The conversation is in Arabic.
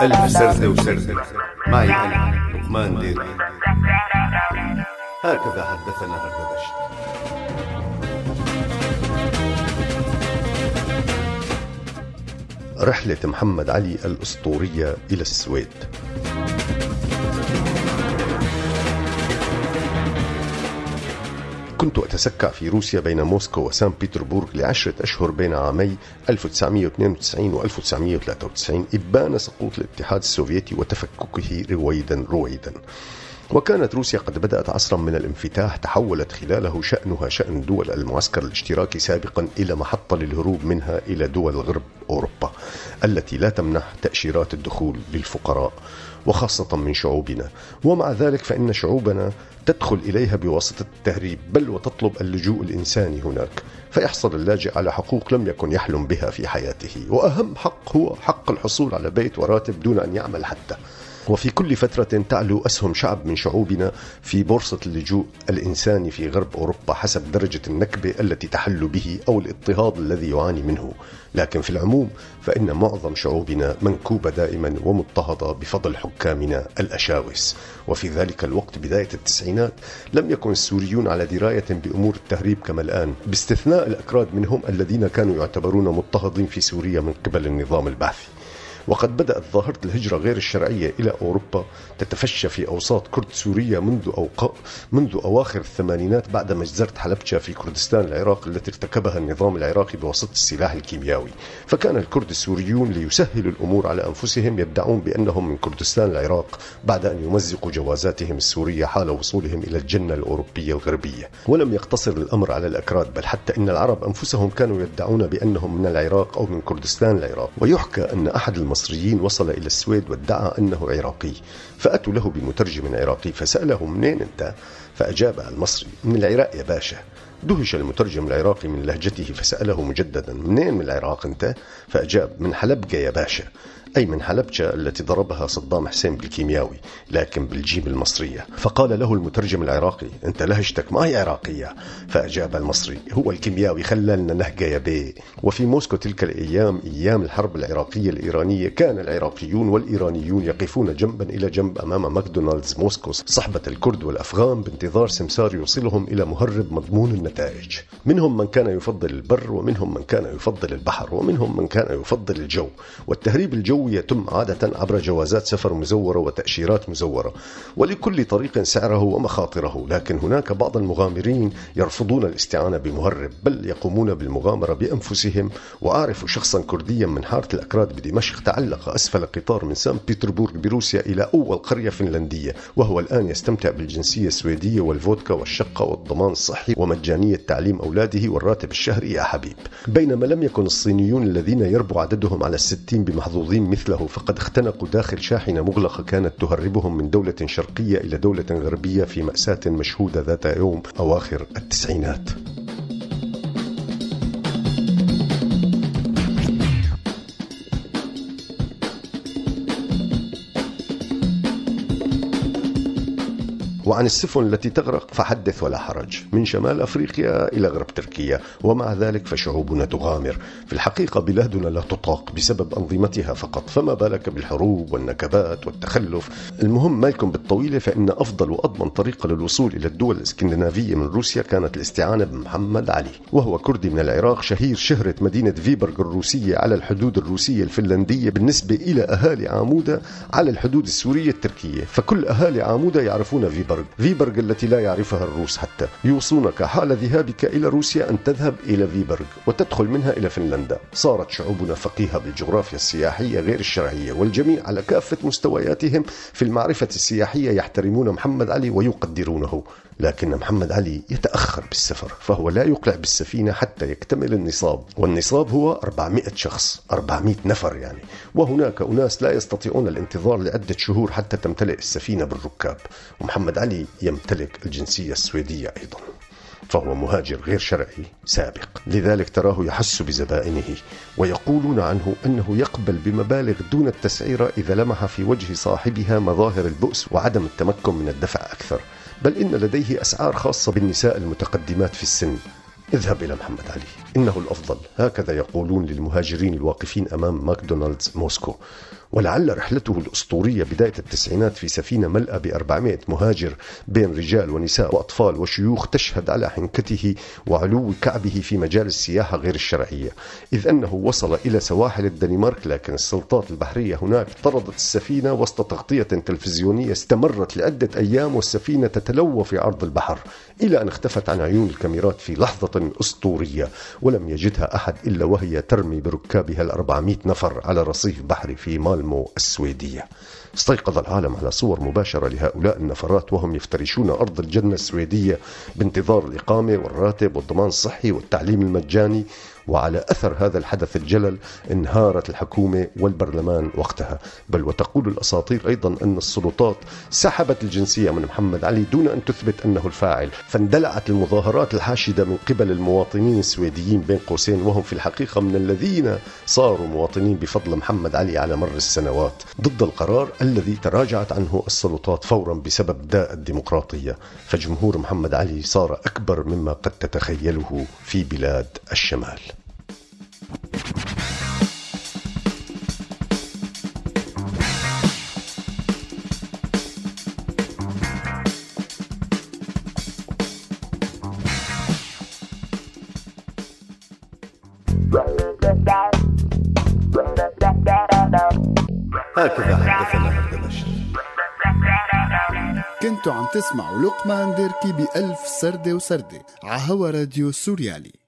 ألف سردة وسردة معي أنا لقمان ديري. هكذا حدثنا هردبشت. رحلة محمد علي الأسطورية إلى السويد. كنت أتسكع في روسيا بين موسكو وسان بيتربورغ ل10 أشهر بين عامي 1992 و 1993 إبان سقوط الاتحاد السوفيتي وتفككه رويدا. وكانت روسيا قد بدأت عصرا من الانفتاح تحولت خلاله شأنها شأن دول المعسكر الاشتراكي سابقا إلى محطة للهروب منها إلى دول غرب أوروبا التي لا تمنح تأشيرات الدخول للفقراء وخاصة من شعوبنا. ومع ذلك فإن شعوبنا تدخل إليها بواسطة التهريب، بل وتطلب اللجوء الإنساني هناك، فيحصل اللاجئ على حقوق لم يكن يحلم بها في حياته، وأهم حق هو حق الحصول على بيت وراتب دون أن يعمل حتى. وفي كل فترة تعلو أسهم شعب من شعوبنا في بورصة اللجوء الإنساني في غرب أوروبا حسب درجة النكبة التي تحل به أو الاضطهاد الذي يعاني منه. لكن في العموم فإن معظم شعوبنا منكوبة دائما ومضطهدة بفضل حكامنا الأشاوس. وفي ذلك الوقت بداية التسعينات لم يكن السوريون على دراية بأمور التهريب كما الآن، باستثناء الأكراد منهم الذين كانوا يعتبرون مضطهدين في سوريا من قبل النظام البعثي. وقد بدأت ظاهرة الهجرة غير الشرعية إلى أوروبا تتفشى في أوساط كرد سوريا منذ أواخر الثمانينات بعد مجزرة حلبجة في كردستان العراق التي ارتكبها النظام العراقي بواسطة السلاح الكيميائي. فكان الكرد السوريون ليسهلوا الأمور على أنفسهم يدعون بأنهم من كردستان العراق بعد أن يمزقوا جوازاتهم السورية حال وصولهم إلى الجنة الأوروبية الغربية. ولم يقتصر الأمر على الأكراد، بل حتى إن العرب أنفسهم كانوا يدعون بأنهم من العراق أو من كردستان العراق. ويحكى أن أحد المصريين وصل إلى السويد وادعى أنه عراقي، فأتوا له بمترجم عراقي فسأله منين أنت؟ فأجاب المصري من العراق يا باشا. دهش المترجم العراقي من لهجته فسأله مجددا منين من العراق أنت؟ فأجاب من حلبجة يا باشا، أي من حلبجة التي ضربها صدام حسين بالكيمياوي لكن بالجيم المصرية. فقال له المترجم العراقي أنت لهجتك ما هي عراقية. فأجاب المصري هو الكيمياوي خللنا نهجة يا بيه. وفي موسكو تلك الأيام أيام الحرب العراقية الإيرانية كان العراقيون والإيرانيون يقفون جنبا إلى جنب أمام ماكدونالدز موسكو صحبة الكرد والأفغان بانتظار سمسار يوصلهم إلى مهرب مضمون النتائج. منهم من كان يفضل البر، ومنهم من كان يفضل البحر، ومنهم من كان يفضل الجو. والتهريب الجوي يتم عادة عبر جوازات سفر مزورة وتأشيرات مزورة، ولكل طريق سعره ومخاطره. لكن هناك بعض المغامرين يرفضون الاستعانة بمهرب، بل يقومون بالمغامرة بأنفسهم. وأعرف شخصا كرديا من حارة الأكراد بدمشق تعلق أسفل قطار من سان بيتربورغ بروسيا إلى أول قرية فنلندية، وهو الآن يستمتع بالجنسية السويدية والفودكا والشقة والضمان الصحي ومجانية تعليم أولاده والراتب الشهري يا حبيب. بينما لم يكن الصينيون الذين يربو عددهم على 60 بمحظوظين مثله، فقد اختنقوا داخل شاحنة مغلقة كانت تهربهم من دولة شرقية إلى دولة غربية في مأساة مشهودة ذات يوم أواخر التسعينات. وعن السفن التي تغرق فحدث ولا حرج، من شمال أفريقيا إلى غرب تركيا. ومع ذلك فشعوبنا تغامر. في الحقيقة بلادنا لا تطاق بسبب أنظمتها فقط، فما بالك بالحروب والنكبات والتخلف. المهم ما يكون بالطويلة، فإن أفضل وأضمن طريقة للوصول إلى الدول الإسكندنافية من روسيا كانت الاستعانة بمحمد علي، وهو كردي من العراق شهير شهرة مدينة فيبرغ الروسية على الحدود الروسية الفنلندية بالنسبة إلى أهالي عامودة على الحدود السورية التركية. فكل أهالي عامودة يعرفون فيبرغ التي لا يعرفها الروس حتى. يوصونك حال ذهابك إلى روسيا أن تذهب إلى فيبرغ وتدخل منها إلى فنلندا. صارت شعوبنا فقيهة بالجغرافيا السياحية غير الشرعية، والجميع على كافة مستوياتهم في المعرفة السياحية يحترمون محمد علي ويقدرونه. لكن محمد علي يتأخر بالسفر، فهو لا يقلع بالسفينة حتى يكتمل النصاب، والنصاب هو 400 شخص، 400 نفر يعني. وهناك أناس لا يستطيعون الانتظار لعدة شهور حتى تمتلئ السفينة بالركاب. ومحمد علي يمتلك الجنسية السويدية أيضا، فهو مهاجر غير شرعي سابق. لذلك تراه يحس بزبائنه، ويقولون عنه أنه يقبل بمبالغ دون التسعير إذا لمح في وجه صاحبها مظاهر البؤس وعدم التمكن من الدفع أكثر. بل إن لديه أسعار خاصة بالنساء المتقدمات في السن. اذهب إلى محمد علي، إنه الأفضل. هكذا يقولون للمهاجرين الواقفين أمام ماكدونالدز موسكو. ولعل رحلته الأسطورية بداية التسعينات في سفينة ملأى ب400 مهاجر بين رجال ونساء وأطفال وشيوخ تشهد على حنكته وعلو كعبه في مجال السياحة غير الشرعية، إذ أنه وصل إلى سواحل الدنمارك، لكن السلطات البحرية هناك طردت السفينة وسط تغطية تلفزيونية استمرت لعدة أيام، والسفينة تتلوى في عرض البحر إلى أن اختفت عن عيون الكاميرات في لحظة أسطورية، ولم يجدها أحد إلا وهي ترمي بركابها 400 نفر على رصيف بحري في مالمو السويدية. استيقظ العالم على صور مباشرة لهؤلاء النفرات وهم يفترشون أرض الجنة السويدية بانتظار الإقامة والراتب والضمان الصحي والتعليم المجاني. وعلى أثر هذا الحدث الجلل انهارت الحكومة والبرلمان وقتها، بل وتقول الأساطير أيضا أن السلطات سحبت الجنسية من محمد علي دون أن تثبت أنه الفاعل، فاندلعت المظاهرات الحاشدة من قبل المواطنين السويديين بين قوسين، وهم في الحقيقة من الذين صاروا مواطنين بفضل محمد علي على مر السنوات، ضد القرار الذي تراجعت عنه السلطات فورا بسبب داء الديمقراطية. فجمهور محمد علي صار أكبر مما قد تتخيله في بلاد الشمال. هكذا حدثنا هذا البشر. كنتوا عم تسمعوا لقمان ديركي بألف سردة وسردة عهوا راديو سوريالي.